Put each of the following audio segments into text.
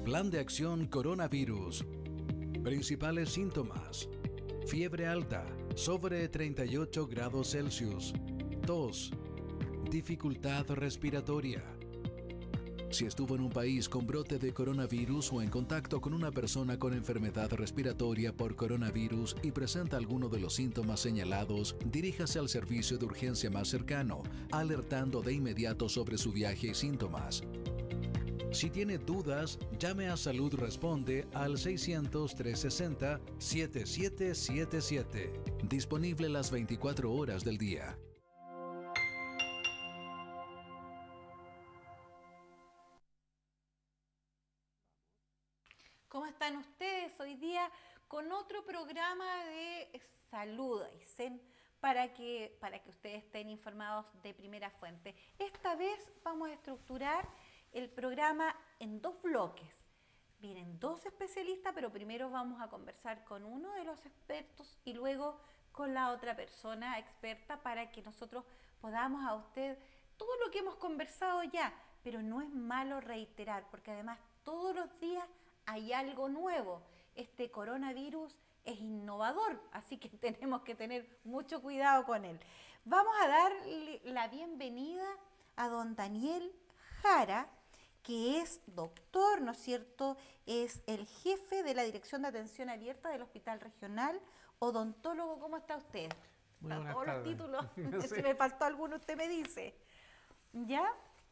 Plan de Acción Coronavirus. Principales síntomas: fiebre alta, sobre 38 grados Celsius, tos, dificultad respiratoria. Si estuvo en un país con brote de coronavirus o en contacto con una persona con enfermedad respiratoria por coronavirus y presenta alguno de los síntomas señalados, diríjase al servicio de urgencia más cercano, alertando de inmediato sobre su viaje y síntomas. Si tiene dudas, llame a Salud Responde al 600-360-7777. Disponible las 24 horas del día. ¿Cómo están ustedes? Hoy día con otro programa de salud, Aysén, para que ustedes estén informados de primera fuente. Esta vez vamos a estructurar el programa en 2 bloques. Vienen 2 especialistas, pero primero vamos a conversar con uno de los expertos y luego con la otra persona experta para que nosotros podamos a usted todo lo que hemos conversado ya, pero no es malo reiterar, porque además todos los días hay algo nuevo. Este coronavirus es innovador, así que tenemos que tener mucho cuidado con él. Vamos a darle la bienvenida a don Daniel Jara, que es doctor, ¿no es cierto? Es el jefe de la Dirección de Atención Abierta del Hospital Regional, odontólogo. ¿Cómo está usted? Muy buenas todos tardes. Los títulos, Sí. si me faltó alguno usted me dice. ¿Ya?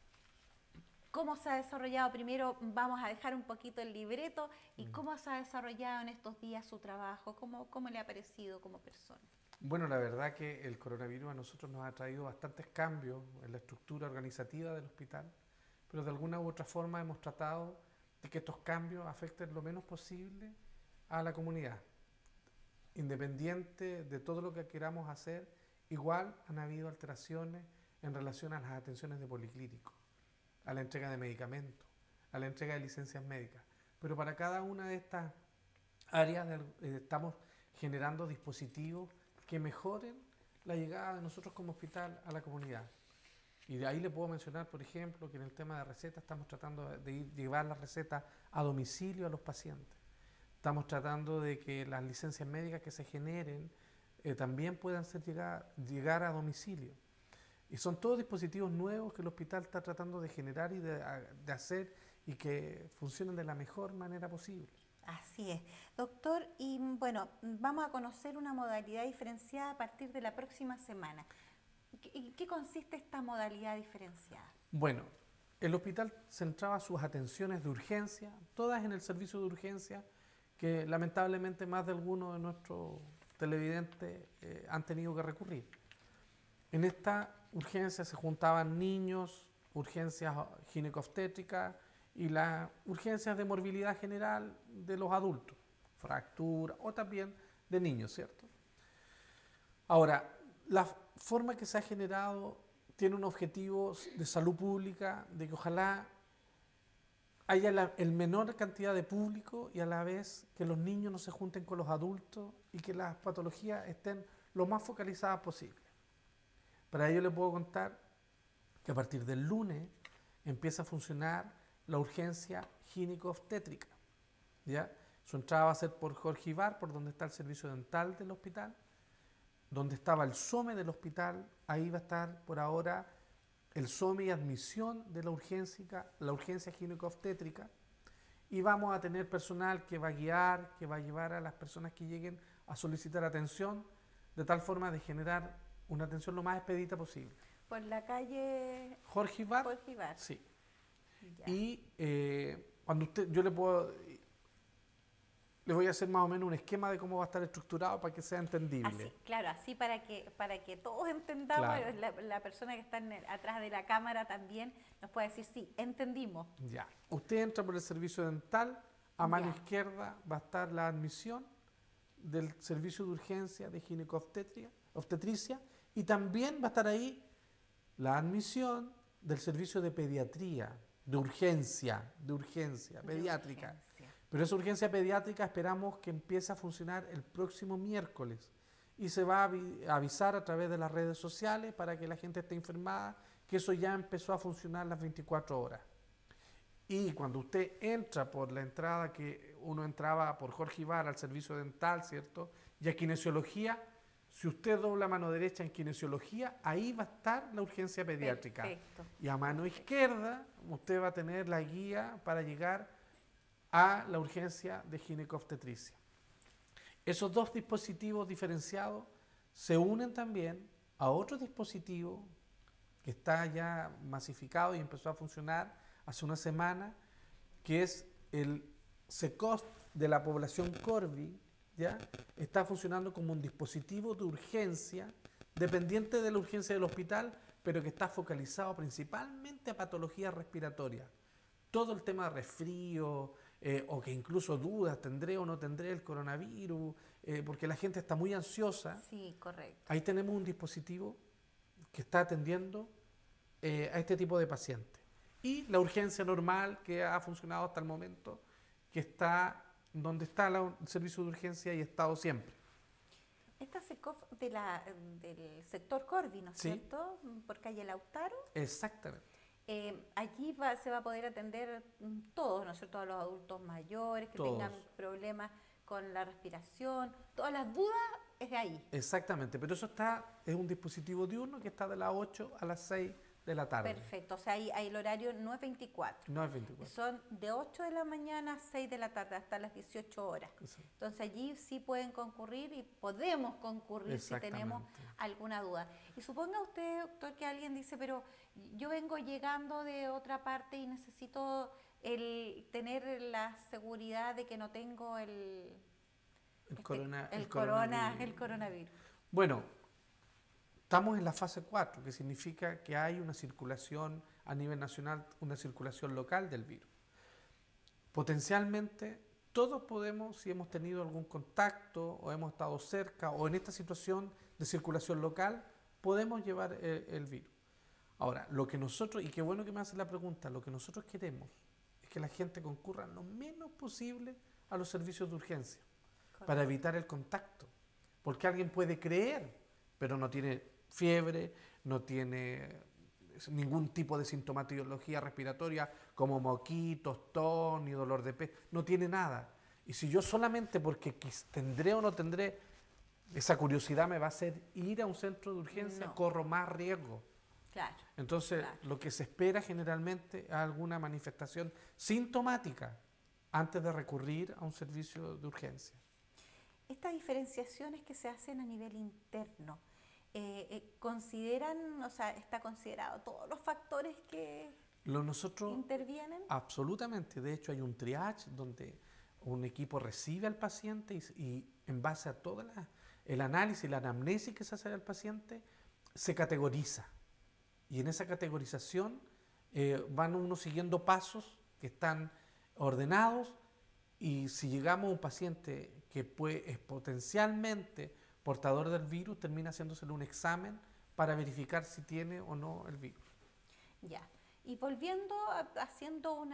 ¿Cómo se ha desarrollado? Primero vamos a dejar un poquito el libreto y cómo se ha desarrollado en estos días su trabajo, cómo le ha parecido como persona. Bueno, la verdad que el coronavirus a nosotros nos ha traído bastantes cambios en la estructura organizativa del hospital, pero de alguna u otra forma hemos tratado de que estos cambios afecten lo menos posible a la comunidad. Independiente de todo lo que queramos hacer, igual han habido alteraciones en relación a las atenciones de policlínicos, a la entrega de medicamentos, a la entrega de licencias médicas. Pero para cada una de estas áreas estamos generando dispositivos que mejoren la llegada de nosotros como hospital a la comunidad. Y de ahí le puedo mencionar, por ejemplo, que en el tema de recetas estamos tratando de llevar las recetas a domicilio a los pacientes. Estamos tratando de que las licencias médicas que se generen también puedan llegar a domicilio. Y son todos dispositivos nuevos que el hospital está tratando de generar y de hacer y que funcionen de la mejor manera posible. Así es. Doctor, y bueno, vamos a conocer una modalidad diferenciada a partir de la próxima semana. ¿En qué consiste esta modalidad diferenciada? Bueno, el hospital centraba sus atenciones de urgencia, todas en el servicio de urgencia, que lamentablemente más de algunos de nuestros televidentes han tenido que recurrir. En esta urgencia se juntaban niños, urgencias ginecobstétricas y las urgencias de morbilidad general de los adultos, fractura o también de niños, ¿cierto? Ahora, la forma que se ha generado tiene un objetivo de salud pública, de que ojalá haya el menor cantidad de público y a la vez que los niños no se junten con los adultos y que las patologías estén lo más focalizadas posible. Para ello les puedo contar que a partir del lunes empieza a funcionar la urgencia ginecobstétrica, ¿ya? Su entrada va a ser por Jorge Ibar, por donde está el servicio dental del hospital, donde estaba el SOME del hospital, ahí va a estar por ahora el SOME y admisión de la urgencia ginecobstétrica, y vamos a tener personal que va a guiar, que va a llevar a las personas que lleguen a solicitar atención, de tal forma de generar una atención lo más expedita posible. Por la calle Jorge Ibar. Jorge Ibar. Sí. Ya. Y cuando yo le voy a hacer más o menos un esquema de cómo va a estar estructurado para que sea entendible. Así, claro, así para que todos entendamos, claro. La persona que está atrás de la cámara también nos puede decir, sí, entendimos. Ya. Usted entra por el servicio dental, a mano izquierda va a estar la admisión del servicio de urgencia de ginecobstetricia, y también va a estar ahí la admisión del servicio de pediatría, de urgencia pediátrica. Urgencia. Pero esa urgencia pediátrica esperamos que empiece a funcionar el próximo miércoles y se va a avisar a través de las redes sociales para que la gente esté informada que eso ya empezó a funcionar las 24 horas. Y cuando usted entra por la entrada que uno entraba por Jorge Ibar al servicio dental, ¿cierto? Y a kinesiología, si usted dobla mano derecha en kinesiología, ahí va a estar la urgencia pediátrica. Perfecto. Y a mano izquierda, usted va a tener la guía para llegar a la urgencia de ginecobstetricia. Esos dos dispositivos diferenciados se unen también a otro dispositivo que está ya masificado y empezó a funcionar hace una semana, que es el SECOST de la población Corvi, ¿ya? Está funcionando como un dispositivo de urgencia, dependiente de la urgencia del hospital, pero que está focalizado principalmente a patologías respiratorias. Todo el tema de resfrío, o que incluso dudas, ¿tendré o no tendré el coronavirus? Porque la gente está muy ansiosa. Sí, correcto. Ahí tenemos un dispositivo que está atendiendo a este tipo de pacientes. Y la urgencia normal que ha funcionado hasta el momento, que está donde está el servicio de urgencia y ha estado siempre. Esta SECOF del sector Corvi, ¿no es Sí. cierto? Por calle Lautaro. Exactamente. Allí se va a poder atender todos, ¿no es cierto? A los adultos mayores que Todos. tengan problemas con la respiración, todas las dudas es de ahí. Exactamente, pero eso es un dispositivo diurno que está de las 8 a las 6 de la tarde. Perfecto, o sea, ahí el horario no es 24. No es 24. Son de 8 de la mañana a 6 de la tarde, hasta las 18 horas. Exacto. Entonces allí sí pueden concurrir y podemos concurrir si tenemos alguna duda. Y suponga usted, doctor, que alguien dice, pero yo vengo llegando de otra parte y necesito tener la seguridad de que no tengo el coronavirus. Bueno, estamos en la fase 4, que significa que hay una circulación a nivel nacional, una circulación local del virus. Potencialmente, todos podemos, si hemos tenido algún contacto o hemos estado cerca o en esta situación de circulación local, podemos llevar el virus. Ahora, lo que nosotros, y qué bueno que me hace la pregunta, lo que nosotros queremos es que la gente concurra lo menos posible a los servicios de urgencia. Correcto. Para evitar el contacto. Porque alguien puede creer, pero no tiene fiebre, no tiene ningún tipo de sintomatología respiratoria como moquitos, tos, ni dolor de pecho, no tiene nada. Y si yo solamente porque tendré o no tendré, esa curiosidad me va a hacer ir a un centro de urgencia, No. corro más riesgo. Claro. Entonces, Claro. lo que se espera generalmente es alguna manifestación sintomática antes de recurrir a un servicio de urgencia. Estas diferenciaciones que se hacen a nivel interno, ¿consideran, o sea, está considerado todos los factores que Nosotros intervienen? absolutamente, de hecho hay un triage donde un equipo recibe al paciente y en base a todo el análisis, la anamnesis que se hace al paciente, se categoriza. Y en esa categorización van uno siguiendo pasos que están ordenados, y si llegamos a un paciente que es potencialmente portador del virus, termina haciéndosele un examen para verificar si tiene o no el virus. Ya. Y volviendo, haciendo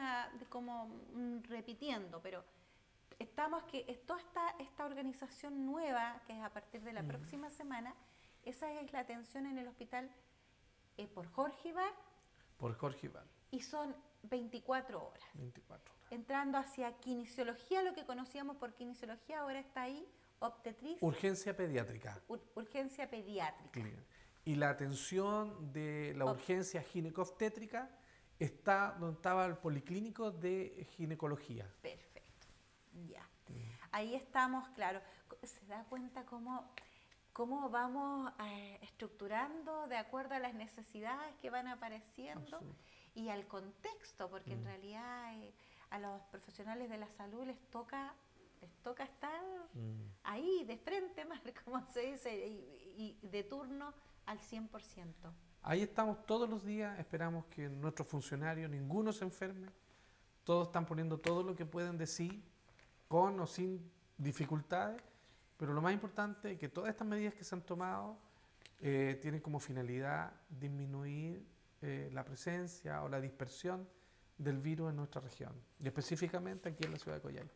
repitiendo, pero estamos que toda esta organización nueva, que es a partir de la próxima semana, esa es la atención en el hospital por Jorge Ibar. Por Jorge Ibar. Y son 24 horas. 24 horas. Entrando hacia kinesiología, lo que conocíamos por kinesiología, ahora está ahí, obstetricia. Urgencia pediátrica. Urgencia pediátrica. Y la atención de la urgencia ginecobstétrica está donde estaba el policlínico de ginecología. Perfecto, ya. Ahí estamos, claro. ¿Se da cuenta cómo vamos estructurando de acuerdo a las necesidades que van apareciendo y al contexto? Porque en realidad a los profesionales de la salud les toca estar ahí, de frente, más como se dice, y de turno al 100%. Ahí estamos todos los días, esperamos que nuestros funcionarios, ninguno se enferme, todos están poniendo todo lo que pueden decir, con o sin dificultades, pero lo más importante es que todas estas medidas que se han tomado tienen como finalidad disminuir la presencia o la dispersión del virus en nuestra región, y específicamente aquí en la ciudad de Coyhaique.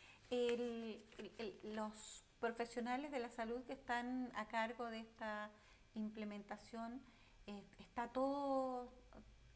Los profesionales de la salud que están a cargo de esta implementación, está todo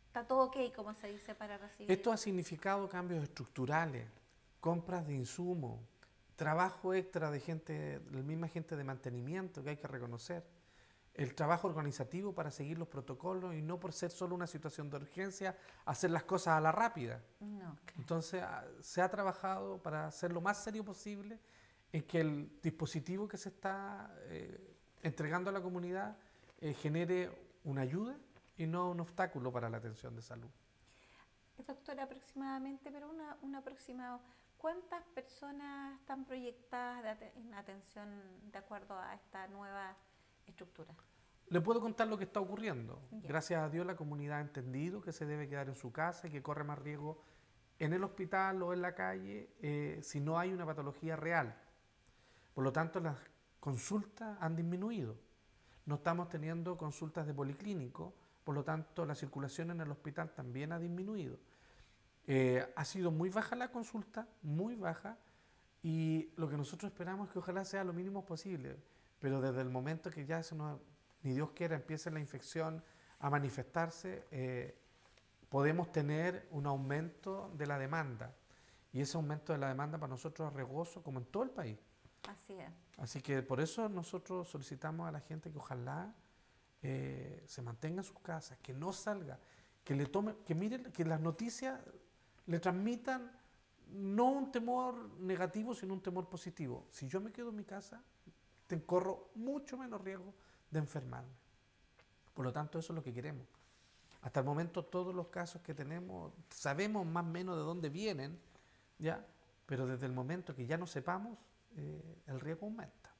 está todo ok, como se dice, para recibir. Esto ha significado cambios estructurales, compras de insumos, trabajo extra de gente, la misma gente de mantenimiento que hay que reconocer, el trabajo organizativo para seguir los protocolos y no por ser solo una situación de urgencia, hacer las cosas a la rápida. No, claro. Entonces se ha trabajado para hacer lo más serio posible en que el dispositivo que se está entregando a la comunidad genere una ayuda y no un obstáculo para la atención de salud. Doctora, aproximadamente, pero un aproximado, ¿cuántas personas están proyectadas en atención de acuerdo a esta nueva estructura? Le puedo contar lo que está ocurriendo. Ya. Gracias a Dios la comunidad ha entendido que se debe quedar en su casa y que corre más riesgo en el hospital o en la calle si no hay una patología real. Por lo tanto, las consultas han disminuido. No estamos teniendo consultas de policlínico, por lo tanto, la circulación en el hospital también ha disminuido. Ha sido muy baja la consulta, muy baja, y lo que nosotros esperamos es que ojalá sea lo mínimo posible, pero desde el momento que ya ni Dios quiera, empiece la infección a manifestarse, podemos tener un aumento de la demanda, y ese aumento de la demanda para nosotros es riesgoso, como en todo el país. Así es. Así que por eso nosotros solicitamos a la gente que ojalá se mantenga en sus casas, que no salga, que le tome, que miren, que las noticias le transmitan no un temor negativo, sino un temor positivo. Si yo me quedo en mi casa, corro mucho menos riesgo de enfermarme. Por lo tanto, eso es lo que queremos. Hasta el momento, todos los casos que tenemos, sabemos más o menos de dónde vienen, ¿ya? Pero desde el momento que ya no sepamos, el riesgo aumenta.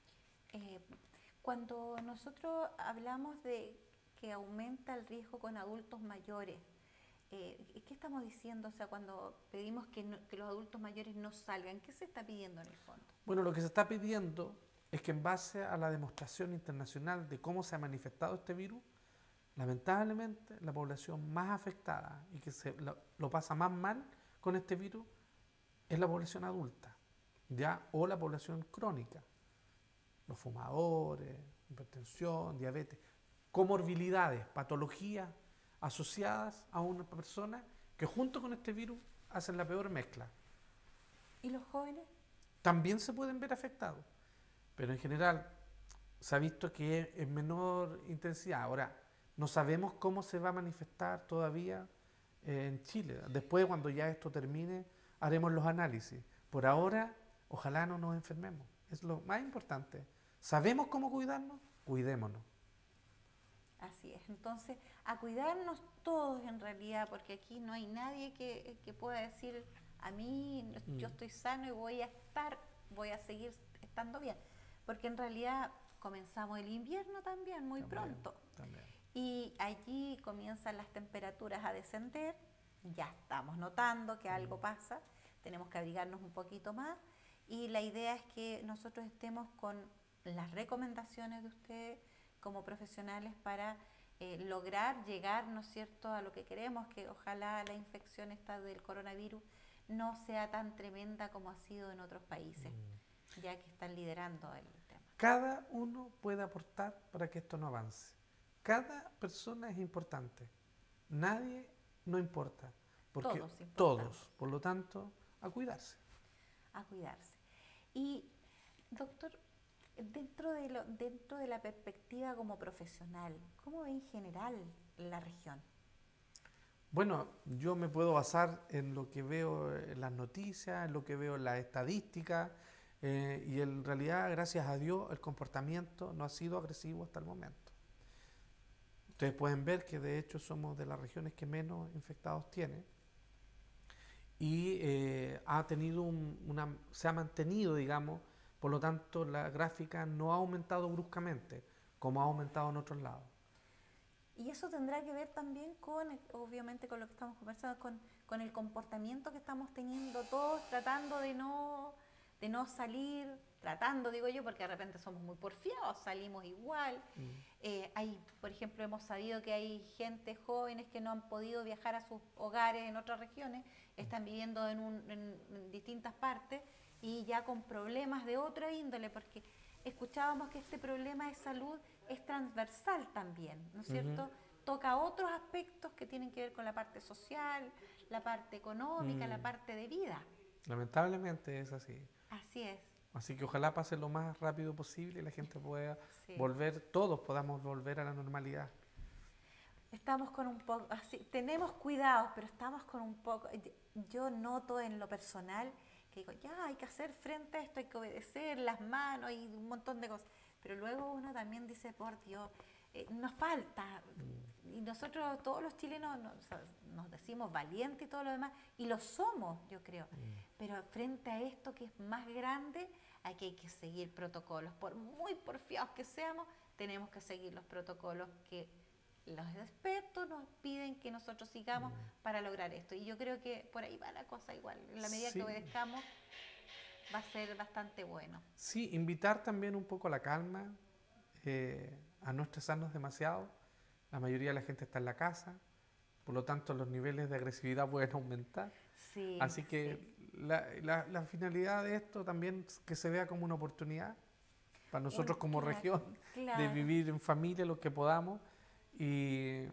Cuando nosotros hablamos de que aumenta el riesgo con adultos mayores, ¿qué estamos diciendo? O sea, cuando pedimos que los adultos mayores no salgan, ¿qué se está pidiendo en el fondo? Bueno, lo que se está pidiendo es que en base a la demostración internacional de cómo se ha manifestado este virus, lamentablemente la población más afectada y que lo pasa más mal con este virus es la población adulta, ¿ya? O la población crónica, los fumadores, hipertensión, diabetes, comorbilidades, patologías asociadas a una persona que junto con este virus hacen la peor mezcla. ¿Y los jóvenes? También se pueden ver afectados, pero en general se ha visto que es en menor intensidad. Ahora, no sabemos cómo se va a manifestar todavía en Chile. Después, cuando ya esto termine, haremos los análisis. Por ahora, ojalá no nos enfermemos. Es lo más importante. ¿Sabemos cómo cuidarnos? Cuidémonos. Así es. Entonces, a cuidarnos todos en realidad, porque aquí no hay nadie que pueda decir, a mí yo estoy sano y voy a seguir estando bien. Porque en realidad comenzamos el invierno también muy pronto. También. Y allí comienzan las temperaturas a descender, ya estamos notando que algo pasa, tenemos que abrigarnos un poquito más y la idea es que nosotros estemos con las recomendaciones de ustedes como profesionales para lograr llegar, ¿no es cierto?, a lo que queremos, que ojalá la infección esta del coronavirus no sea tan tremenda como ha sido en otros países, ya que están liderando el tema. Cada uno puede aportar para que esto no avance. Cada persona es importante. Nadie no importa. Porque todos, por lo tanto, a cuidarse. A cuidarse. Y, doctor, dentro de la perspectiva como profesional, ¿cómo ve en general la región? Bueno, yo me puedo basar en lo que veo en las noticias, en lo que veo en las estadísticas, y en realidad, gracias a Dios, el comportamiento no ha sido agresivo hasta el momento. Ustedes pueden ver que de hecho somos de las regiones que menos infectados tiene y se ha mantenido, digamos, por lo tanto la gráfica no ha aumentado bruscamente como ha aumentado en otros lados. Y eso tendrá que ver también obviamente con lo que estamos conversando, con el comportamiento que estamos teniendo todos, tratando de no salir, digo yo, porque de repente somos muy porfiados, salimos igual. Por ejemplo, hemos sabido que hay jóvenes que no han podido viajar a sus hogares en otras regiones, están viviendo en distintas partes y ya con problemas de otra índole, porque escuchábamos que este problema de salud es transversal también, ¿no es cierto? toca otros aspectos que tienen que ver con la parte social, la parte económica, la parte de vida. Lamentablemente es así. Así es. Así que ojalá pase lo más rápido posible y la gente pueda Sí. volver, todos podamos volver a la normalidad. Estamos con un poco, así, tenemos cuidados, pero estamos con un poco, yo noto en lo personal que digo, ya hay que hacer frente a esto, hay que obedecer las manos y un montón de cosas, pero luego uno también dice, por Dios, nos falta, y nosotros todos los chilenos nos decimos valientes y todo lo demás, y lo somos, yo creo, pero frente a esto que es más grande, hay que seguir protocolos, por muy porfiados que seamos, tenemos que seguir los protocolos que los expertos nos piden que nosotros sigamos para lograr esto. Y yo creo que por ahí va la cosa igual. En la medida que obedezcamos, va a ser bastante bueno. Sí, invitar también un poco a la calma, a no estresarnos demasiado. La mayoría de la gente está en la casa, por lo tanto los niveles de agresividad pueden aumentar. Sí, así que la finalidad de esto también es que se vea como una oportunidad para nosotros como región de vivir en familia lo que podamos. Y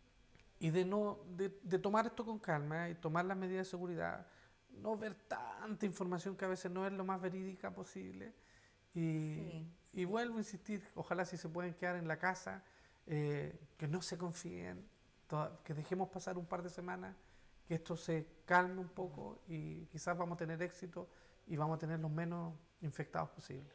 de tomar esto con calma y tomar las medidas de seguridad, no ver tanta información que a veces no es lo más verídica posible. Y vuelvo a insistir, ojalá si se pueden quedar en la casa, que no se confíen, que dejemos pasar un par de semanas, que esto se calme un poco y quizás vamos a tener éxito y vamos a tener los menos infectados posibles.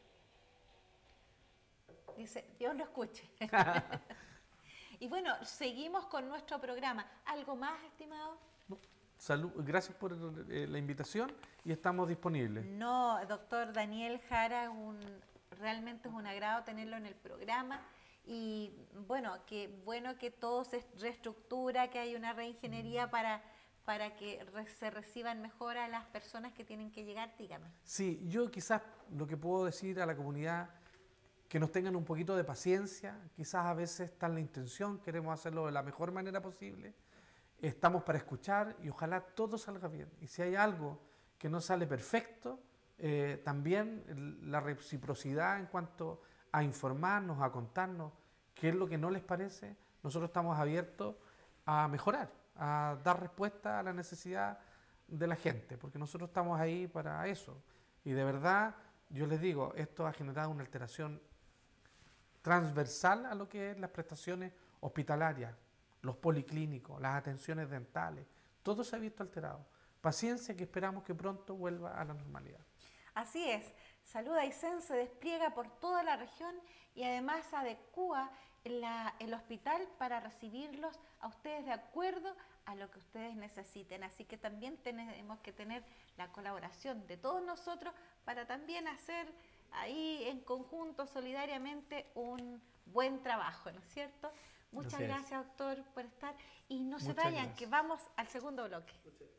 Dice, Dios lo escuche. Y bueno, seguimos con nuestro programa. ¿Algo más, estimado? Salud, gracias por la invitación y estamos disponibles. No, doctor Daniel Jara, realmente es un agrado tenerlo en el programa. Y bueno que todo se reestructura, que hay una reingeniería para que se reciban mejor a las personas que tienen que llegar, dígame. Sí, yo quizás lo que puedo decir a la comunidad, que nos tengan un poquito de paciencia, quizás a veces está en la intención, queremos hacerlo de la mejor manera posible, estamos para escuchar y ojalá todo salga bien. Y si hay algo que no sale perfecto, también la reciprocidad en cuanto a informarnos, a contarnos qué es lo que no les parece, nosotros estamos abiertos a mejorar, a dar respuesta a la necesidad de la gente, porque nosotros estamos ahí para eso. Y de verdad, yo les digo, esto ha generado una alteración transversal a lo que es las prestaciones hospitalarias, los policlínicos, las atenciones dentales, todo se ha visto alterado. Paciencia, que esperamos que pronto vuelva a la normalidad. Así es, Salud Aysén se despliega por toda la región y además adecúa el hospital para recibirlos a ustedes de acuerdo a lo que ustedes necesiten. Así que también tenemos que tener la colaboración de todos nosotros para también hacer ahí en conjunto, solidariamente, un buen trabajo, ¿no es cierto? Muchas gracias, doctor, por estar. Y no se vayan, que vamos al segundo bloque.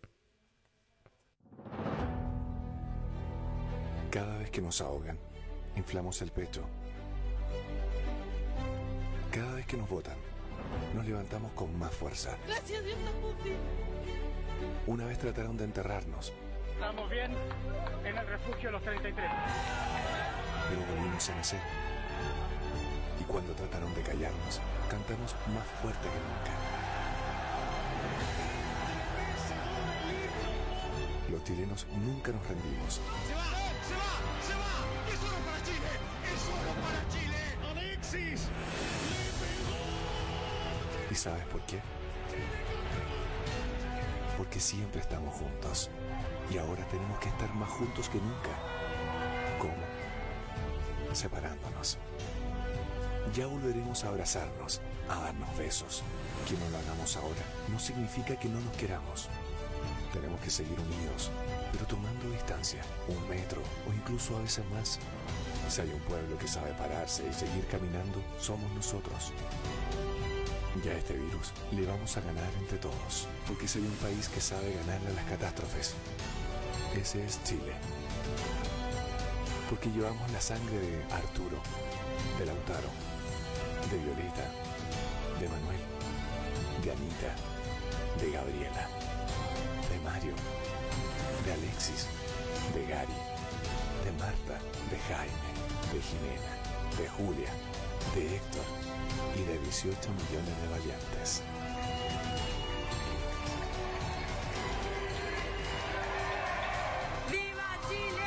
Cada vez que nos ahogan, inflamos el pecho. Cada vez que nos botan, nos levantamos con más fuerza. Gracias, Dios, Putin. Una vez trataron de enterrarnos. Estamos bien en el refugio de los 33. Pero volvimos a nacer. Y cuando trataron de callarnos, cantamos más fuerte que nunca. Los chilenos nunca nos rendimos. ¡Se va! ¡Se va! ¡Se va! ¡Es solo para Chile! ¡Es solo para Chile! ¡Alexis! ¿Y sabes por qué? Porque siempre estamos juntos. Y ahora tenemos que estar más juntos que nunca. ¿Cómo? Separándonos. Ya volveremos a abrazarnos, a darnos besos. Que no lo hagamos ahora no significa que no nos queramos. Tenemos que seguir unidos, pero tomando distancia, 1 metro o incluso a veces más. Si hay un pueblo que sabe pararse y seguir caminando, somos nosotros. Ya a este virus le vamos a ganar entre todos, porque si hay un país que sabe ganarle a las catástrofes, ese es Chile. Porque llevamos la sangre de Arturo, de Lautaro, de Violeta, de Manuel, de Anita, de Gabriela, de Mario, de Alexis, de Gary, de Marta, de Jaime, de Jimena, de Julia, de Héctor y de 18 millones de valientes. ¡Viva Chile!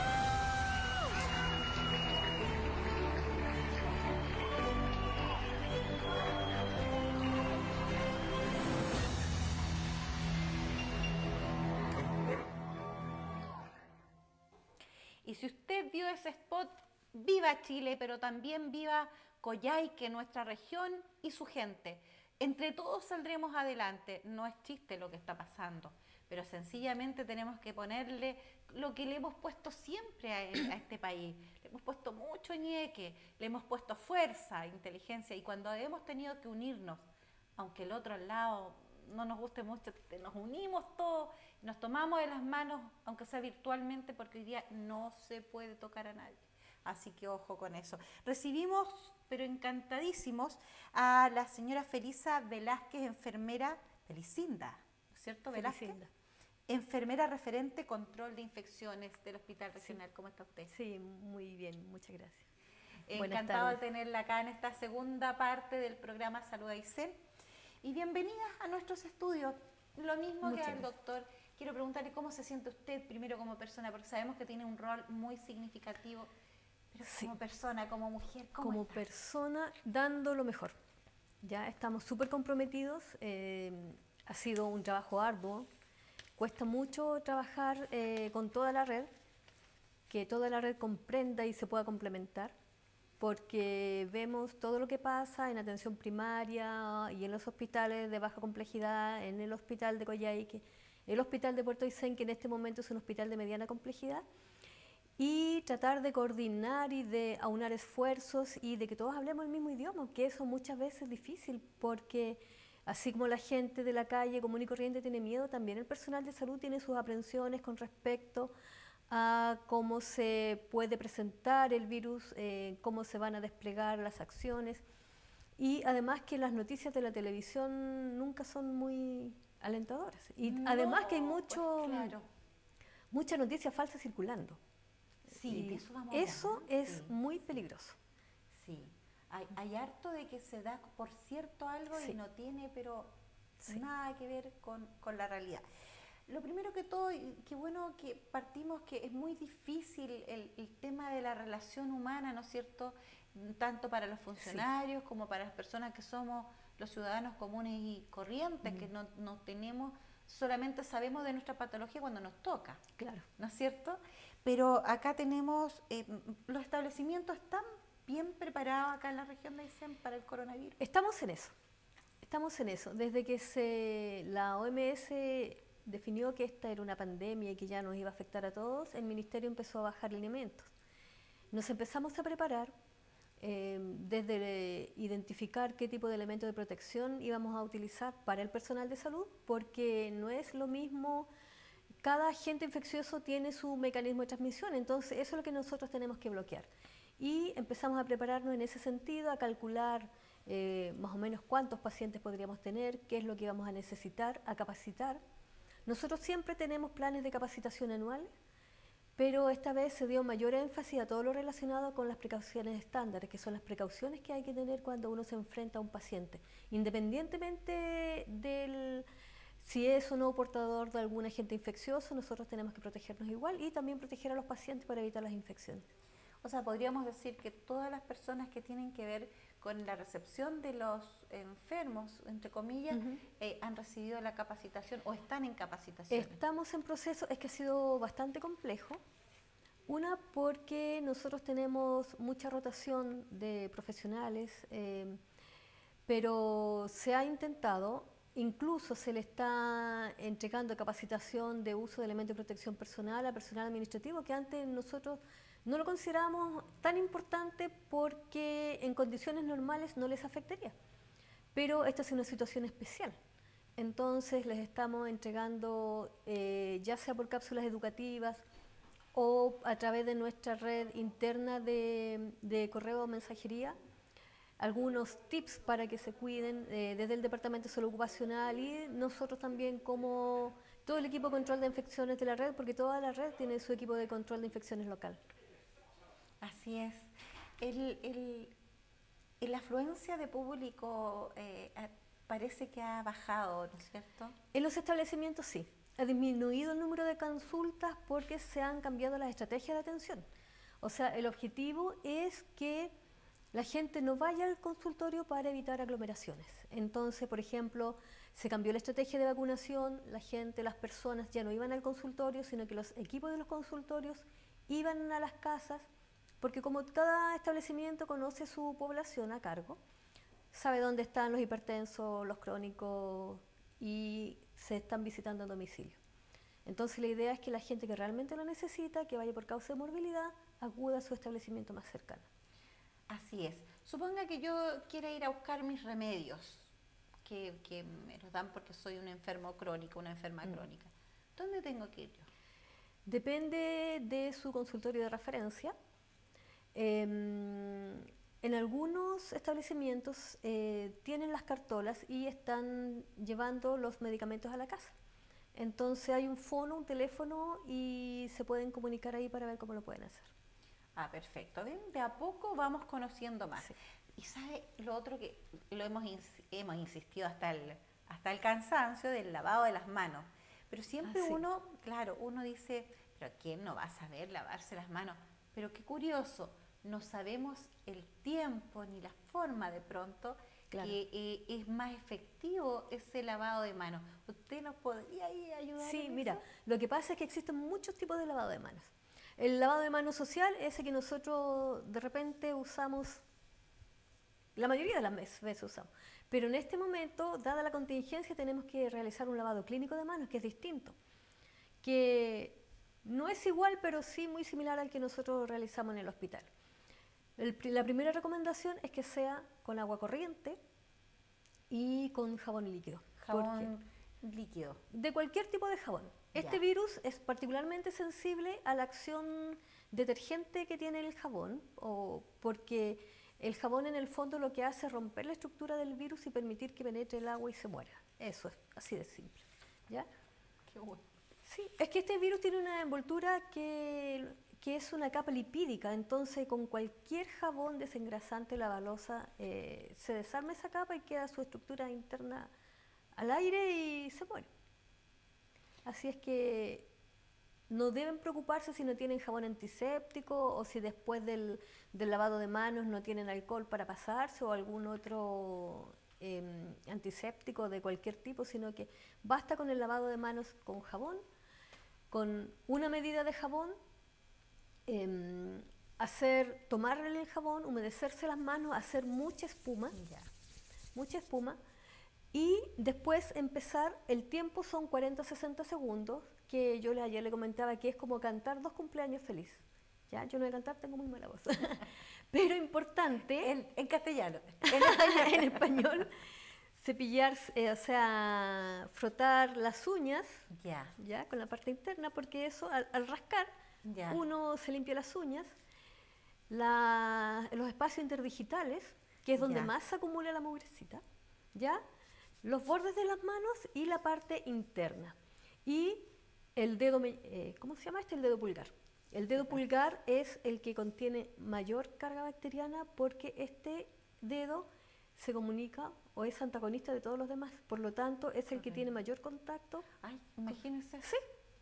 Y si usted vio ese spot, viva Chile, pero también viva Coyhaique, nuestra región y su gente. Entre todos saldremos adelante. No es chiste lo que está pasando, pero sencillamente tenemos que ponerle lo que le hemos puesto siempre a este país. Le hemos puesto mucho ñeque, le hemos puesto fuerza, inteligencia, y cuando hemos tenido que unirnos, aunque el otro al lado no nos guste mucho, nos unimos todos, nos tomamos de las manos, aunque sea virtualmente, porque hoy día no se puede tocar a nadie. Así que ojo con eso. Recibimos, pero encantadísimos, a la señora Felisa Velázquez, enfermera, Felicinda, ¿no es cierto, Velázquez? Felicinda. Enfermera referente control de infecciones del Hospital Regional. ¿Cómo está usted? Sí, muy bien, muchas gracias. Encantado de tenerla acá en esta segunda parte del programa Salud Aysén. Y bienvenida a nuestros estudios. Lo mismo Muchas que al gracias. doctor. Quiero preguntarle cómo se siente usted primero como persona, porque sabemos que tiene un rol muy significativo, pero Sí. como persona, como mujer, ¿cómo Como está? persona, dando lo mejor. Ya estamos súper comprometidos, ha sido un trabajo arduo, cuesta mucho trabajar con toda la red, que toda la red comprenda y se pueda complementar, porque vemos todo lo que pasa en atención primaria y en los hospitales de baja complejidad, en el hospital de Coyhaique, el hospital de Puerto Aysén, que en este momento es un hospital de mediana complejidad, y tratar de coordinar y de aunar esfuerzos y de que todos hablemos el mismo idioma, que eso muchas veces es difícil, porque así como la gente de la calle común y corriente tiene miedo, también el personal de salud tiene sus aprensiones con respecto a cómo se puede presentar el virus, cómo se van a desplegar las acciones, y además que las noticias de la televisión nunca son muy alentadoras, y además que hay No, pues, claro. mucha noticia falsa circulando. Sí, Y de eso vamos a hablar, eso ¿no? es Sí. muy peligroso. Sí, hay harto de que se da por cierto algo y Sí. no tiene, pero Sí. nada que ver con la realidad. Lo primero que todo, y qué bueno que partimos, que es muy difícil el tema de la relación humana, ¿no es cierto? Tanto para los funcionarios como para las personas que somos los ciudadanos comunes y corrientes, que no tenemos, solamente sabemos de nuestra patología cuando nos toca. Claro. ¿No es cierto? Pero acá tenemos, los establecimientos están bien preparados acá en la región de Aysén para el coronavirus. Estamos en eso. Desde que la OMS definió que esta era una pandemia y que ya nos iba a afectar a todos, el Ministerio empezó a bajar lineamientos. Nos empezamos a preparar desde identificar qué tipo de elementos de protección íbamos a utilizar para el personal de salud, porque no es lo mismo. Cada agente infeccioso tiene su mecanismo de transmisión, entonces eso es lo que nosotros tenemos que bloquear. Y empezamos a prepararnos en ese sentido, a calcular más o menos cuántos pacientes podríamos tener, qué es lo que íbamos a necesitar, a capacitar. Nosotros siempre tenemos planes de capacitación anuales, pero esta vez se dio mayor énfasis a todo lo relacionado con las precauciones estándares, que son las precauciones que hay que tener cuando uno se enfrenta a un paciente, independientemente del si es o no portador de algún agente infeccioso. Nosotros tenemos que protegernos igual y también proteger a los pacientes para evitar las infecciones. O sea, podríamos decir que todas las personas que tienen que ver con la recepción de los enfermos, entre comillas, han recibido la capacitación o están en capacitación. Estamos en proceso, es que ha sido bastante complejo. Una, porque nosotros tenemos mucha rotación de profesionales, pero se ha intentado. Incluso se le está entregando capacitación de uso de elementos de protección personal a personal administrativo, que antes nosotros no lo considerábamos tan importante porque en condiciones normales no les afectaría. Pero esta es una situación especial. Entonces les estamos entregando, ya sea por cápsulas educativas o a través de nuestra red interna de correo o mensajería, algunos tips para que se cuiden desde el Departamento de Salud Ocupacional y nosotros también como todo el equipo de control de infecciones de la red, porque toda la red tiene su equipo de control de infecciones local. Así es. la afluencia de público parece que ha bajado, ¿no es cierto? En los establecimientos sí. Ha disminuido el número de consultas porque se han cambiado las estrategias de atención. O sea, el objetivo es que la gente no vaya al consultorio para evitar aglomeraciones. Entonces, por ejemplo, se cambió la estrategia de vacunación, las personas ya no iban al consultorio, sino que los equipos de los consultorios iban a las casas, porque como cada establecimiento conoce su población a cargo, sabe dónde están los hipertensos, los crónicos y se están visitando a domicilio. Entonces la idea es que la gente que realmente lo necesita, que vaya por causa de morbilidad, acuda a su establecimiento más cercano. Así es. Suponga que yo quiera ir a buscar mis remedios, que me los dan porque soy un enfermo crónico, una enferma crónica. ¿Dónde tengo que ir yo? Depende de su consultorio de referencia. En algunos establecimientos tienen las cartolas y están llevando los medicamentos a la casa. Entonces hay un fono, un teléfono y se pueden comunicar ahí para ver cómo lo pueden hacer. Ah, perfecto. De a poco vamos conociendo más. Sí. Y sabe lo otro que lo hemos insistido hasta el cansancio del lavado de las manos. Pero siempre sí. uno dice, pero ¿quién no va a saber lavarse las manos? Pero qué curioso, no sabemos el tiempo ni la forma de pronto Claro. que es más efectivo ese lavado de manos. ¿Usted nos podría ahí ayudar? Sí, en mira, eso? lo que pasa es que existen muchos tipos de lavado de manos. El lavado de manos social es el que nosotros de repente usamos, la mayoría de las veces usamos. Pero en este momento, dada la contingencia, tenemos que realizar un lavado clínico de manos, que es distinto. Que no es igual, pero sí muy similar al que nosotros realizamos en el hospital. La primera recomendación es que sea con agua corriente y con jabón líquido. Jabón líquido. De cualquier tipo de jabón. Este Ya. virus es particularmente sensible a la acción detergente que tiene el jabón, porque el jabón en el fondo lo que hace es romper la estructura del virus y permitir que penetre el agua y se muera. Eso es así de simple. ¿Ya? Qué bueno. Sí, es que este virus tiene una envoltura que es una capa lipídica, entonces con cualquier jabón desengrasante, la balosa, se desarma esa capa y queda su estructura interna al aire y se muere. Así es que no deben preocuparse si no tienen jabón antiséptico o si después del lavado de manos no tienen alcohol para pasarse o algún otro antiséptico de cualquier tipo, sino que basta con el lavado de manos con jabón, con una medida de jabón, tomarle el jabón, humedecerse las manos, hacer mucha espuma, y después empezar, el tiempo son 40-60 segundos, que yo ayer le comentaba que es como cantar 2 cumpleaños feliz. ¿Ya? Yo no voy a cantar, tengo muy mala voz. Pero importante, En castellano. en español, cepillar, frotar las uñas, Ya. con la parte interna, porque eso al rascar Ya. uno se limpia las uñas, los espacios interdigitales, que es donde Ya. más se acumula la mugrecita, ¿ya? Los bordes de las manos y la parte interna. Y el dedo, ¿cómo se llama este? El dedo pulgar. El dedo pulgar es el que contiene mayor carga bacteriana porque este dedo se comunica o es antagonista de todos los demás. Por lo tanto, es el que tiene mayor contacto. Ay, imagínense. Sí.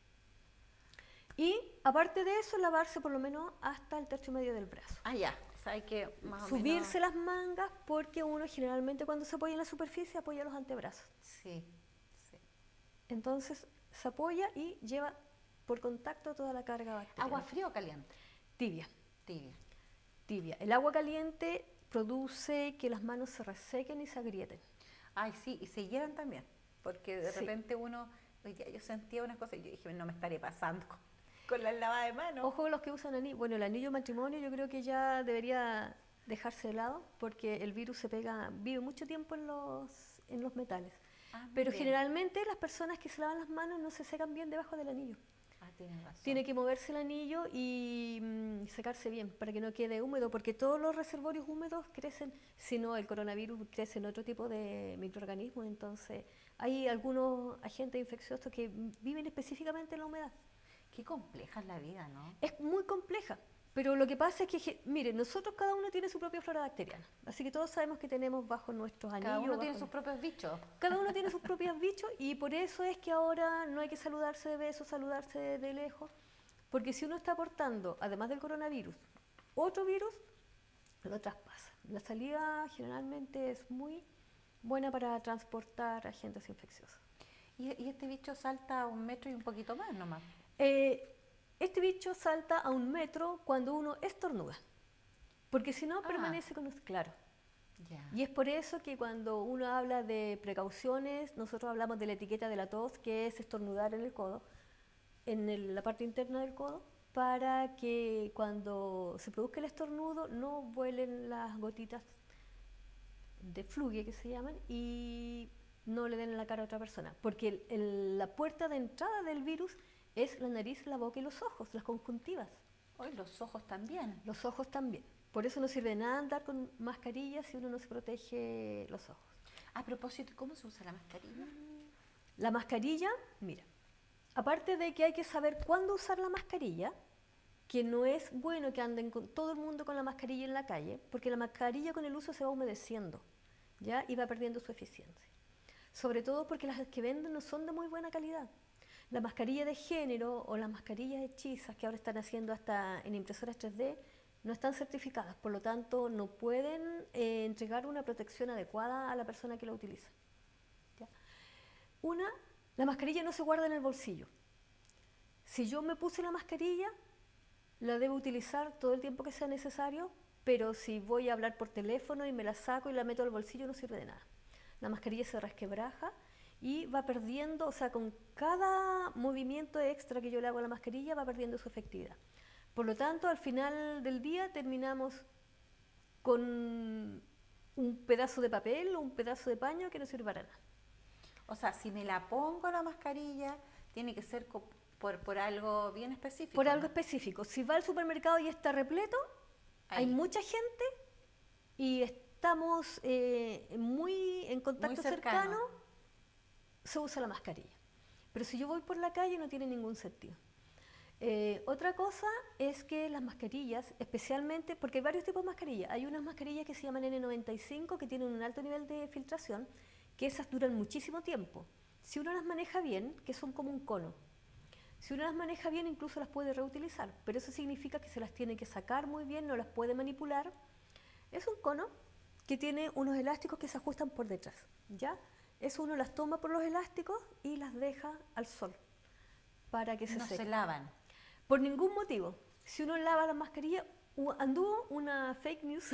Y aparte de eso, lavarse por lo menos hasta el tercio medio del brazo. Ah, ya. O sea, hay que más o Subirse menos... las mangas porque uno generalmente cuando se apoya en la superficie apoya los antebrazos. Sí, sí. Entonces se apoya y lleva por contacto toda la carga bacteriana. ¿Agua fría o caliente? Tibia. Tibia. Tibia. El agua caliente produce que las manos se resequen y se agrieten. Ay, sí, y se hieran también. Porque de Sí. repente uno... Oye, yo sentía unas cosas y yo dije, no me estaré pasando con la lavada de manos. Ojo los que usan anillo. Bueno, el anillo de matrimonio yo creo que ya debería dejarse de lado porque el virus vive mucho tiempo en los metales. Ah, Pero bien. generalmente las personas que se lavan las manos no se secan bien debajo del anillo. Ah, tienes razón. Tiene que moverse el anillo y secarse bien para que no quede húmedo, porque todos los reservorios húmedos crecen, si no el coronavirus crece en otro tipo de microorganismos, entonces hay algunos agentes infecciosos que viven específicamente en la humedad. Qué compleja es la vida, ¿no? Es muy compleja, Pero lo que pasa es que, mire, nosotros cada uno tiene su propia flora bacteriana. Así que todos sabemos que tenemos bajo nuestros anillos. Cada uno tiene bajo sus propios bichos. Cada uno tiene sus propios bichos y por eso es que ahora no hay que saludarse de besos, saludarse de lejos. Porque si uno está portando, además del coronavirus, otro virus, lo traspasa. La saliva generalmente es muy buena para transportar agentes infecciosos. Y este bicho salta a 1 metro y un poquito más nomás. Este bicho salta a 1 metro cuando uno estornuda, porque si no permanece con nosotros, claro. Ya. Y es por eso que cuando uno habla de precauciones, nosotros hablamos de la etiqueta de la tos, que es estornudar en el codo, la parte interna del codo, para que cuando se produzca el estornudo no vuelen las gotitas de fluye que se llaman y no le den en la cara a otra persona, porque la puerta de entrada del virus es la nariz, la boca y los ojos, las conjuntivas. Hoy los ojos también. Los ojos también. Por eso no sirve de nada andar con mascarilla si uno no se protege los ojos. A propósito, ¿cómo se usa la mascarilla? La mascarilla, mira, aparte de que hay que saber cuándo usar la mascarilla, que no es bueno que anden todo el mundo con la mascarilla en la calle, porque la mascarilla con el uso se va humedeciendo, ¿ya? Y va perdiendo su eficiencia. Sobre todo porque las que venden no son de muy buena calidad. La mascarilla de género o las mascarillas hechizas que ahora están haciendo hasta en impresoras 3D no están certificadas, por lo tanto no pueden entregar una protección adecuada a la persona que la utiliza. ¿Ya? La mascarilla no se guarda en el bolsillo. Si yo me puse la mascarilla, la debo utilizar todo el tiempo que sea necesario, pero si voy a hablar por teléfono y me la saco y la meto al bolsillo no sirve de nada. La mascarilla se resquebraja y va perdiendo, o sea, con cada movimiento extra que yo le hago a la mascarilla va perdiendo su efectividad. Por lo tanto, al final del día terminamos con un pedazo de papel o un pedazo de paño que no sirve para nada. O sea, si me la pongo la mascarilla, tiene que ser por algo bien específico. Por algo específico. Si va al supermercado y está repleto, hay mucha gente y estamos muy en contacto cercano, se usa la mascarilla. Pero si yo voy por la calle no tiene ningún sentido. Otra cosa es que las mascarillas, especialmente, porque hay varios tipos de mascarillas, hay unas mascarillas que se llaman N95 que tienen un alto nivel de filtración, que esas duran muchísimo tiempo. Si uno las maneja bien, que son como un cono, si uno las maneja bien incluso las puede reutilizar, pero eso significa que se las tiene que sacar muy bien, no las puede manipular. Es un cono que tiene unos elásticos que se ajustan por detrás, ¿ya? Eso uno las toma por los elásticos y las deja al sol para que se sequen. No se lavan. Por ningún motivo. Si uno lava la mascarilla, anduvo una fake news,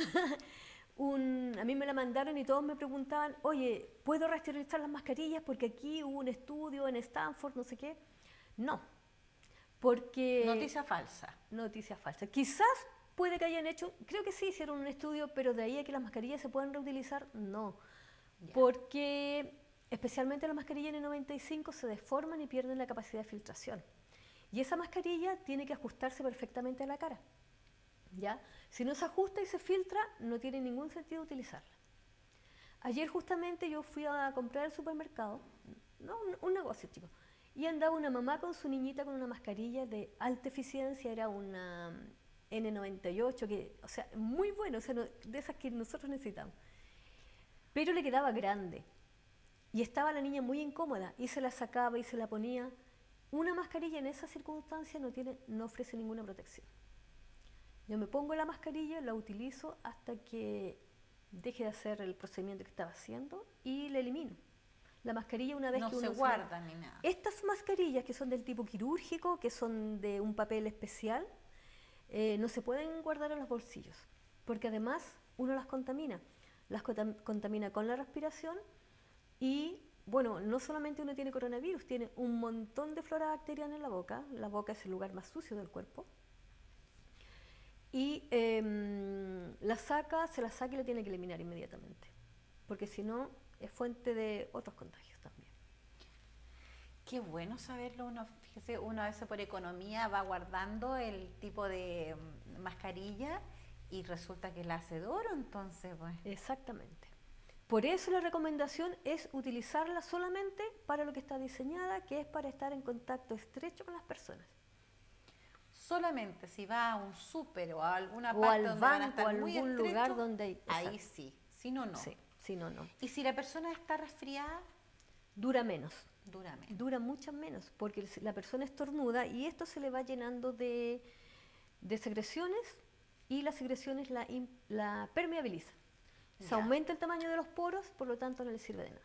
a mí me la mandaron y todos me preguntaban, oye, ¿puedo reesterilizar las mascarillas? Porque aquí hubo un estudio en Stanford, no sé qué. No, porque... Noticia falsa. Noticia falsa. Quizás puede que hayan hecho, creo que sí hicieron un estudio, pero de ahí a que las mascarillas se puedan reutilizar, no. Ya. Porque especialmente las mascarillas N95 se deforman y pierden la capacidad de filtración. Y esa mascarilla tiene que ajustarse perfectamente a la cara, ¿ya? Si no se ajusta y se filtra, no tiene ningún sentido utilizarla. Ayer justamente yo fui a comprar al supermercado, no, un negocio, chicos, y andaba una mamá con su niñita con una mascarilla de alta eficiencia, era una N98, que, o sea, muy buena, o sea, de esas que nosotros necesitamos. Pero le quedaba grande y estaba la niña muy incómoda y se la sacaba y se la ponía. Una mascarilla en esa circunstancia no ofrece ninguna protección. Yo me pongo la mascarilla, la utilizo hasta que deje de hacer el procedimiento que estaba haciendo y la elimino. La mascarilla una vez que uno no se guarda ni nada. Estas mascarillas que son del tipo quirúrgico, que son de un papel especial, no se pueden guardar en los bolsillos, porque además uno las contamina. Las contamina con la respiración y, bueno, no solamente uno tiene coronavirus, tiene un montón de flora bacteriana en la boca. La boca es el lugar más sucio del cuerpo. Y se la saca y la tiene que eliminar inmediatamente, porque si no es fuente de otros contagios también. Qué bueno saberlo. Fíjese, uno a veces por economía va guardando el tipo de mascarilla y resulta que la hace de oro, entonces pues. Exactamente. Por eso la recomendación es utilizarla solamente para lo que está diseñada, que es para estar en contacto estrecho con las personas. Solamente si va a un súper o a alguna O parte al donde van a banco, estar muy algún lugar estrechos, donde hay... ahí exacto. sí, si no, no. Sí, si no, no. Y si la persona está resfriada, Dura menos. dura menos. Dura mucho menos, porque la persona estornuda y esto se le va llenando de secreciones y las secreciones la permeabilizan. Se Ya. aumenta el tamaño de los poros, por lo tanto no le sirve de nada.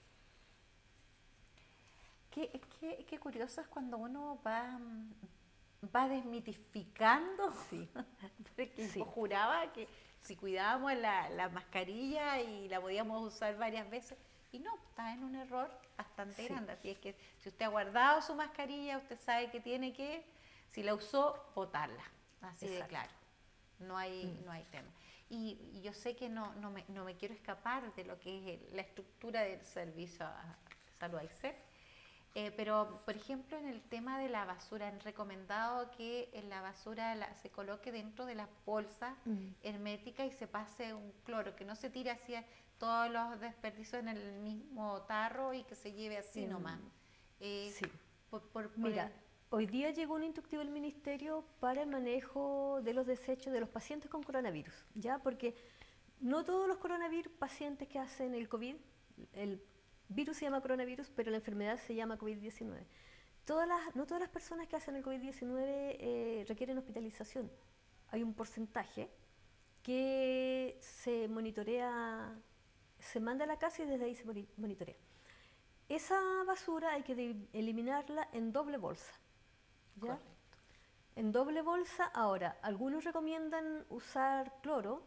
Qué curioso es cuando uno va desmitificando, Sí. porque Sí. yo juraba que si cuidábamos la mascarilla y la podíamos usar varias veces, y no, está en un error bastante Sí. grande. Así es que si usted ha guardado su mascarilla, usted sabe que tiene que, si la usó, botarla. Así de Exacto. claro. No hay tema. Y yo sé que no me quiero escapar de lo que es la estructura del servicio a salud AICEP, pero, por ejemplo, en el tema de la basura, han recomendado que en la basura se coloque dentro de las bolsas herméticas y se pase un cloro, que no se tire así todos los desperdicios en el mismo tarro y que se lleve así nomás. Sí. Por Mira, hoy día llegó un instructivo del Ministerio para el manejo de los desechos de los pacientes con coronavirus, ¿ya? Porque no todos los coronavirus pacientes que hacen el COVID, el virus se llama coronavirus, pero la enfermedad se llama COVID-19. No todas las personas que hacen el COVID-19 requieren hospitalización. Hay un porcentaje que se monitorea, se manda a la casa y desde ahí se monitorea. Esa basura hay que eliminarla en doble bolsa, ¿ya? Correcto. En doble bolsa. Ahora, algunos recomiendan usar cloro.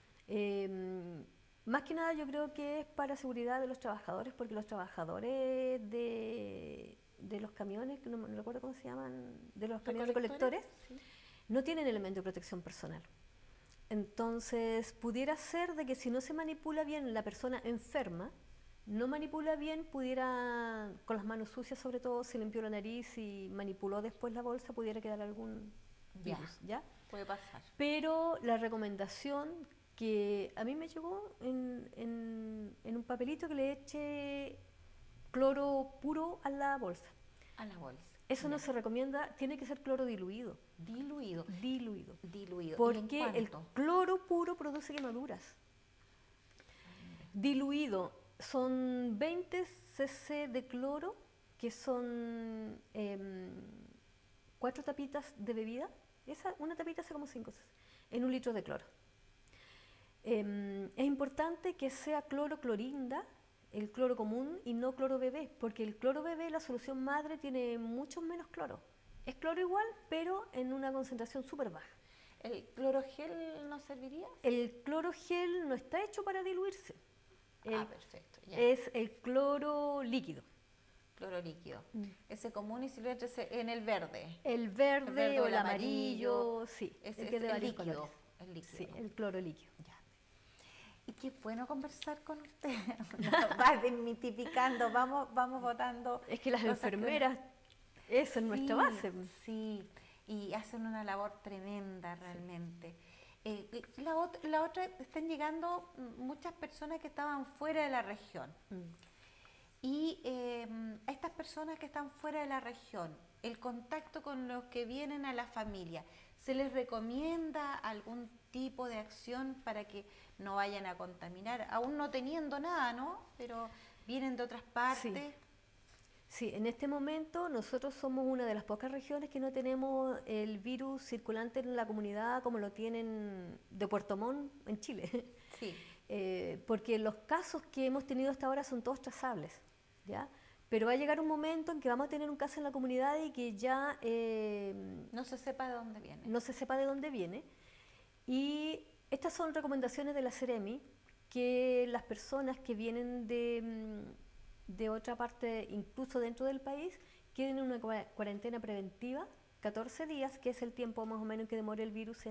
Más que nada yo creo que es para seguridad de los trabajadores, porque los trabajadores de los camiones, que no recuerdo cómo se llaman, de los camiones recolectores, Sí. no tienen elemento de protección personal. Entonces, pudiera ser de que si no se manipula bien la persona enferma, no manipula bien, pudiera, con las manos sucias sobre todo, se limpió la nariz y manipuló después la bolsa, pudiera quedar algún Ya. virus, ¿ya? Puede pasar. Pero la recomendación que a mí me llegó en un papelito que le eche cloro puro a la bolsa. A la bolsa. Eso no Ya. se recomienda, tiene que ser cloro diluido. Diluido. Diluido. Diluido. ¿Y en Porque el cuánto? cloro puro produce quemaduras. Diluido son 20 cc de cloro, que son 4 tapitas de bebida. Una tapita hace como 5 cc, en 1 litro de cloro. Es importante que sea cloro clorinda, el cloro común, y no cloro bebé, porque el cloro bebé, la solución madre, tiene mucho menos cloro. Es cloro igual, pero en una concentración súper baja. ¿El clorogel no serviría? El cloro gel no está hecho para diluirse. Perfecto. Ya. Es el cloro líquido. Cloro líquido. Ese común y silvestre en el verde. El verde, verde o o el el amarillo, amarillo, sí. Es, el es que es de el varios líquido. colores. El líquido. Sí, el cloro líquido. Ya. Y qué bueno conversar con usted. Va desmitificando, vamos votando. Es que las cosas que enfermeras, esa es nuestra base. Sí, y hacen una labor tremenda realmente. La otra, están llegando muchas personas que estaban fuera de la región. Y a estas personas que están fuera de la región, el contacto con los que vienen a la familia, ¿se les recomienda algún tipo de acción para que no vayan a contaminar? Aún no teniendo nada, ¿no? Pero vienen de otras partes. Sí, en este momento nosotros somos una de las pocas regiones que no tenemos el virus circulante en la comunidad como lo tienen de Puerto Montt en Chile. Sí. Porque los casos que hemos tenido hasta ahora son todos trazables, ¿ya? Pero va a llegar un momento en que vamos a tener un caso en la comunidad y que ya no se sepa de dónde viene. No se sepa de dónde viene. Y estas son recomendaciones de la Ceremi, que las personas que vienen de otra parte, incluso dentro del país, queden en una cuarentena preventiva, 14 días, que es el tiempo más o menos que demora el virus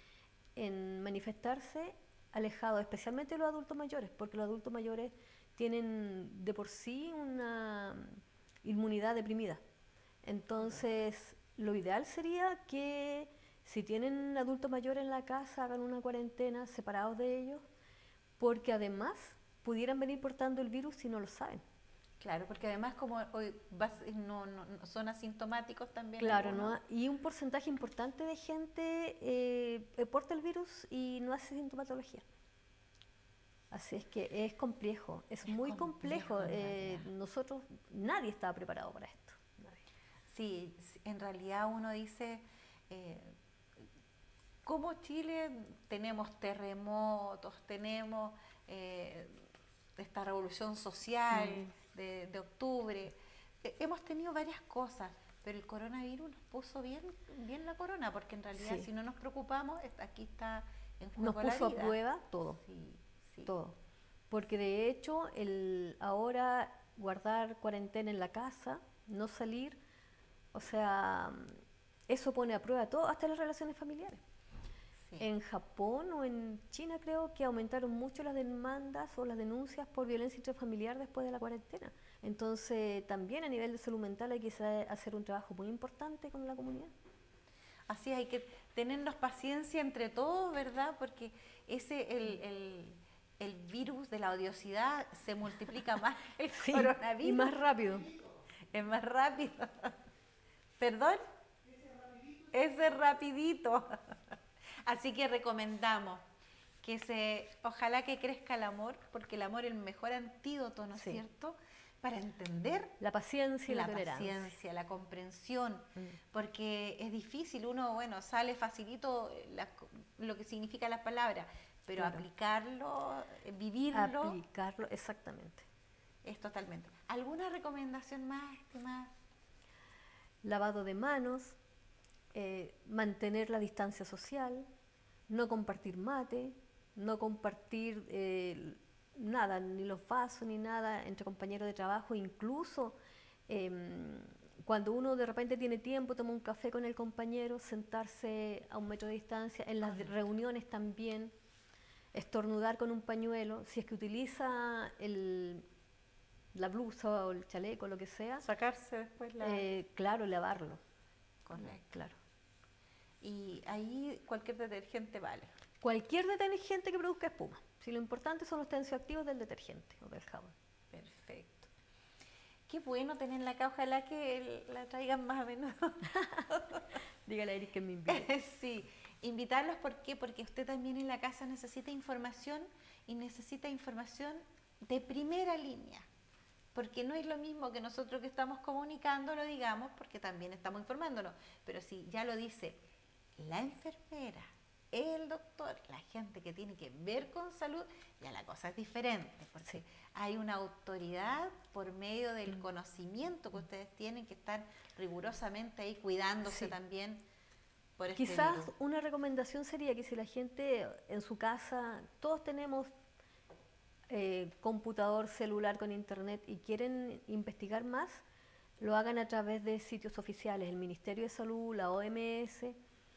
en manifestarse, alejado, especialmente los adultos mayores, porque los adultos mayores tienen de por sí una inmunidad deprimida. Entonces, lo ideal sería que si tienen adultos mayores en la casa, hagan una cuarentena separados de ellos, porque además pudieran venir portando el virus si no lo saben. Claro, porque además como hoy no son asintomáticos también. Claro, algunos. ¿no? Y un porcentaje importante de gente porta el virus y no hace sintomatología. Así es que es complejo, es muy complejo. en realidad. Nadie estaba preparado para esto. Nadie. Sí, en realidad uno dice, como Chile tenemos terremotos, tenemos esta revolución social de octubre, hemos tenido varias cosas, pero el coronavirus nos puso bien la corona, porque en realidad Sí. si no nos preocupamos, aquí está en Nos juego la puso a vida. prueba todo. Sí. Todo. Porque de hecho, ahora guardar cuarentena en la casa, no salir, o sea, eso pone a prueba todo, hasta las relaciones familiares. Sí. En Japón o en China creo que aumentaron mucho las demandas o las denuncias por violencia intrafamiliar después de la cuarentena. Entonces, también a nivel de salud mental hay que hacer un trabajo muy importante con la comunidad. Así hay que tenernos paciencia entre todos, ¿verdad? Porque el virus de la odiosidad se multiplica más que el Sí, coronavirus. y más rápido. Es más rápido. ¿Perdón? Ese rapidito. Así que recomendamos ojalá que crezca el amor, porque el amor es el mejor antídoto, ¿no es Sí. cierto? Para entender La paciencia y la tolerancia. paciencia, la comprensión, porque es difícil, uno, sale facilito lo que significa las palabras, pero Claro. aplicarlo, vivirlo, Aplicarlo, exactamente. es totalmente. ¿Alguna recomendación más, estimada? Lavado de manos, mantener la distancia social, no compartir mate, no compartir nada, ni los vasos ni nada entre compañeros de trabajo, incluso cuando uno de repente tiene tiempo, toma un café con el compañero, sentarse a 1 metro de distancia, en las reuniones también, estornudar con un pañuelo, si es que utiliza la blusa o el chaleco, lo que sea, Sacarse después claro, lavarlo. Correcto. Claro. Y ahí cualquier detergente vale. Cualquier detergente que produzca espuma. Si lo importante son los tensioactivos del detergente o del jabón. Perfecto. Qué bueno tenerla acá, ojalá que la traigan más a menudo. Dígale a Eric que me invite. Sí, invitarlos, ¿por qué? Porque usted también en la casa necesita información y necesita información de primera línea. Porque no es lo mismo que nosotros que estamos comunicando lo digamos, porque también estamos informándonos. Pero si ya lo dice la enfermera, el doctor, la gente que tiene que ver con salud, ya la cosa es diferente, porque Sí. hay una autoridad por medio del conocimiento que ustedes tienen que estar rigurosamente ahí cuidándose Sí. también por este Quizás virus. una recomendación sería que si la gente en su casa, todos tenemos computador, celular con internet y quieren investigar más, lo hagan a través de sitios oficiales, el Ministerio de Salud, la OMS,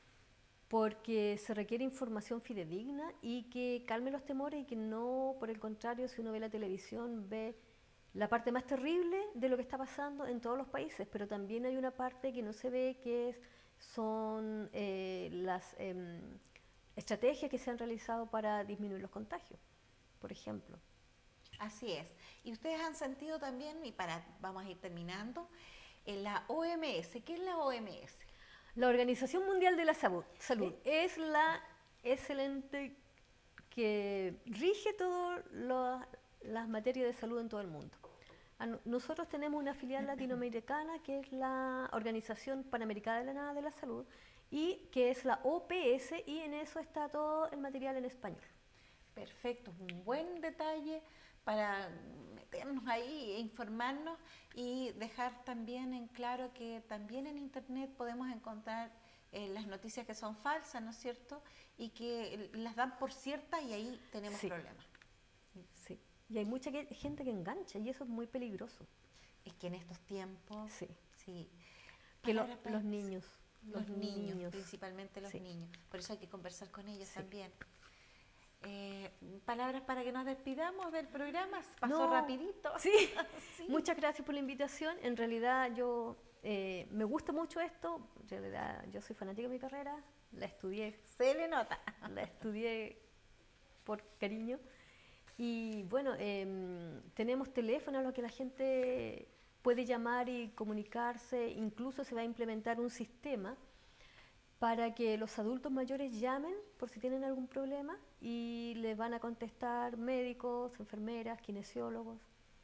porque se requiere información fidedigna y que calme los temores y que no, por el contrario, si uno ve la televisión, ve la parte más terrible de lo que está pasando en todos los países, pero también hay una parte que no se ve, que son las estrategias que se han realizado para disminuir los contagios, por ejemplo. Así es. Y ustedes han sentido también, vamos a ir terminando, en la OMS. ¿Qué es la OMS? La Organización Mundial de la Salud es el ente que rige todas las materias de salud en todo el mundo. Nosotros tenemos una filial latinoamericana que es la Organización Panamericana de la Salud y que es la OPS, y en eso está todo el material en español. Perfecto, un buen detalle para meternos ahí e informarnos y dejar también en claro que también en internet podemos encontrar las noticias que son falsas, ¿no es cierto? Y que las dan por ciertas y ahí tenemos Sí. problemas. Sí. Y hay mucha gente que engancha y eso es muy peligroso. Es que en estos tiempos, Sí. sí. Que Palabras para- los niños. Los niños, principalmente los Sí. niños. Por eso hay que conversar con ellos Sí. también. Palabras para que nos despidamos del programa. Pasó No, rapidito. Sí. Sí. Muchas gracias por la invitación. En realidad yo me gusta mucho esto. En realidad yo soy fanática de mi carrera. La estudié Se le nota. por cariño. Y bueno, tenemos teléfonos a los que la gente puede llamar y comunicarse. Incluso se va a implementar un sistema para que los adultos mayores llamen por si tienen algún problema y les van a contestar médicos, enfermeras, kinesiólogos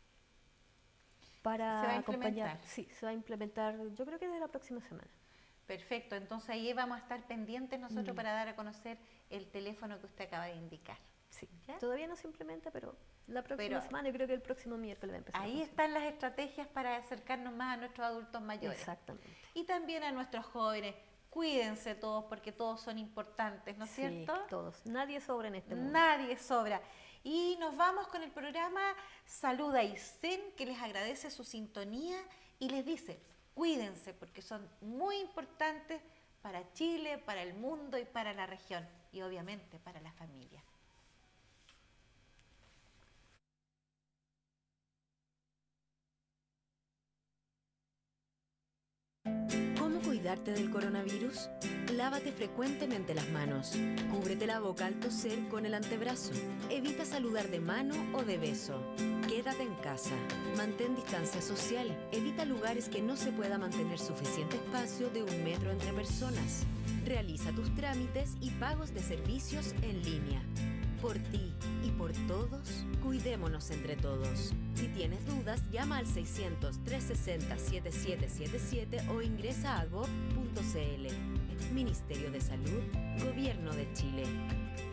para ¿Se va a acompañar. implementar? Sí, se va a implementar, yo creo que desde la próxima semana. Perfecto, entonces ahí vamos a estar pendientes nosotros para dar a conocer el teléfono que usted acaba de indicar. Sí, ¿Ya? todavía no se implementa, pero la próxima semana, yo creo que el próximo miércoles va a empezar. Ahí están las estrategias para acercarnos más a nuestros adultos mayores. Exactamente. Y también a nuestros jóvenes. Cuídense todos porque todos son importantes, ¿no es cierto? Sí, todos. Nadie sobra en este mundo. Nadie sobra. Y nos vamos con el programa Salud Aysén, que les agradece su sintonía y les dice, cuídense porque son muy importantes para Chile, para el mundo y para la región. Y obviamente para la familia. ¿Cómo cuidarte del coronavirus? Lávate frecuentemente las manos. Cúbrete la boca al toser con el antebrazo. Evita saludar de mano o de beso. Quédate en casa. Mantén distancia social. Evita lugares que no se pueda mantener suficiente espacio de 1 metro entre personas. Realiza tus trámites y pagos de servicios en línea. Por ti y por todos, cuidémonos entre todos. Si tienes dudas, llama al 600-360-7777 o ingresa a gov.cl. Ministerio de Salud, Gobierno de Chile.